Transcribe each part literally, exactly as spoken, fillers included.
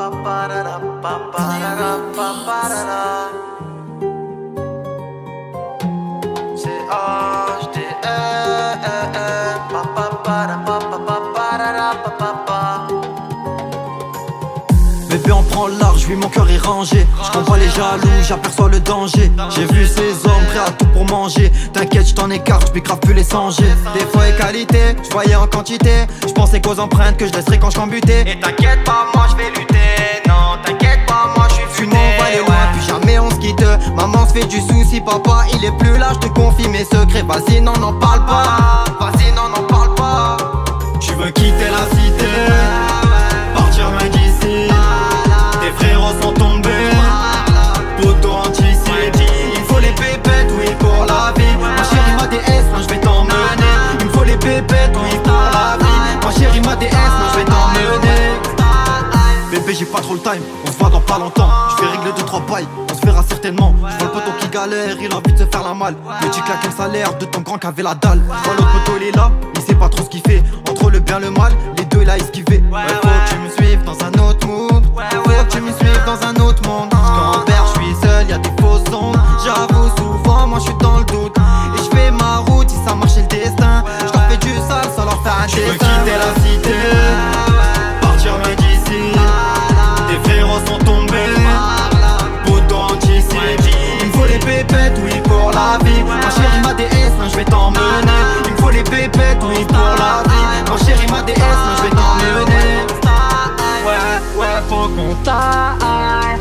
Bébé on prend large, oui mon cœur est rangé. Je comprends les jaloux, j'aperçois le danger. J'ai vu ces hommes prêts à tout pour manger. T'inquiète, je t'en écarte, je grave plus les songer. Défaut et qualité, je voyais en quantité. Je pensais qu'aux empreintes que je laisserais quand je cambutais. Et t'inquiète pas, moi je vais lutter. Non, t'inquiète pas, moi je suis Tu futé. m'envoies les loin, puis jamais on se quitte. Maman se fait du souci, papa il est plus là. Je te confie mes secrets, vas-y non n'en parle pas. Vas-y non n'en parle pas. Tu veux quitter la cité, partir loin d'ici. Tes frérots sont tombés, poteau anti-city. Il me faut les pépettes, oui pour la vie. Ma chérie ma déesse, moi je vais t'emmener. Il me faut les pépettes, oui pour la vie. Ma chérie ma déesse, moi je vais t'emmener. Bébé j'ai pas trop le time, on se voit dans pas longtemps. Je vais régler deux trois bails, on se verra certainement. Je vois le poteau qui galère, il a envie de se faire la malle. Me dis claque un salaire de ton grand qui avait la dalle. Je vois l'autre poteau il est là, il sait pas trop ce qu'il fait. Entre le bien et le mal, les deux il a esquivé. Ouais, faut que tu me suives dans un autre mood. Faut que tu me suives dans un autre monde. Quand je suis seul, y'a des fausses ondes. J'avoue souvent, moi je suis dans le doute. Et je fais ma route, si ça marche c'est le destin. Je leur fais du sale sans leur faire un Tu veux dessin. quitter la cité, partir loin d'ici. Tes frérots sont tombés, poteau anti-city. Il me faut les pépettes, oui pour la vie. Ma chérie ma déesse, non je vais t'emmener. Il me faut les pépettes, oui pour la vie. Ma chérie ma déesse, non je vais t'emmener. Ouais, ouais, faut qu'on taille.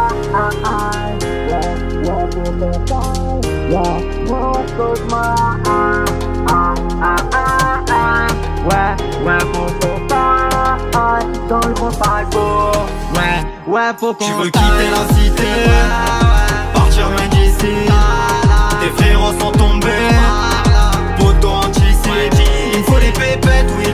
Ouais, ouais, faut qu'on taille. Dans le bon parcours. Ouais, ouais, faut qu'on Tu veux quitter la cité, partir loin d'ici. Tes frérots sont tombés, poteau anti-city. Il me faut les pépettes, oui